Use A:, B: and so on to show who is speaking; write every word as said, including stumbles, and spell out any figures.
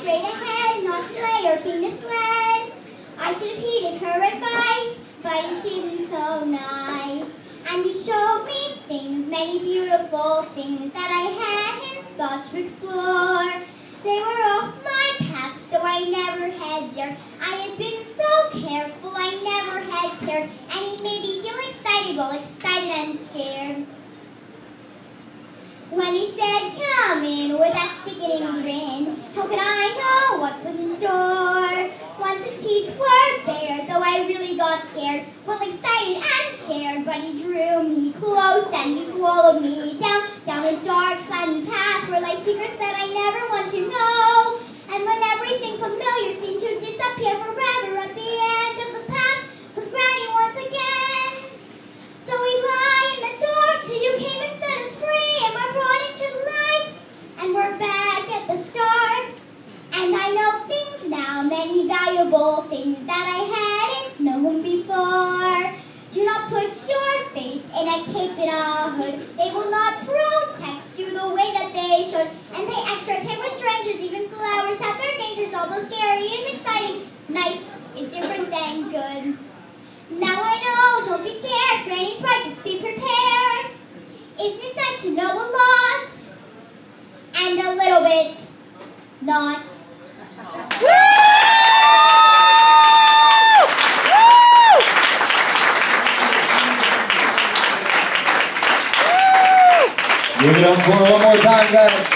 A: straight ahead, not stray or be misled. I should have heeded her advice, but he seemed so nice. And he showed me things, many beautiful things that I hadn't thought to explore. They were off my path, so I never had dared. I had been so careful, I never had cared. And he made me feel excited, well, excited and scared. When he said, come in, with that sickening grin, how could I know what was in store? Once his teeth were bared, though I really got scared, well, excited and scared, but he drew me close and he swallowed me down, down a dark, slimy path where lay secrets that I never want to know. And when everything familiar seemed to disappear forever, at the end of the path was Granny once again. So we lie in the dark till you came and set us free, and we're brought into light, and we're back at the start. And I know things now, many valuable things that I hadn't known before. Do not put your faith in a cape and a hood. They will not protect you the way that they should. And pay extra care with strangers, even flowers have their dangers. Although scary is exciting, nice is different than good. Now I know, don't be scared, Granny's right, just be prepared. Isn't it nice to know a lot? And a little bit not.
B: Give it up for one more time, guys.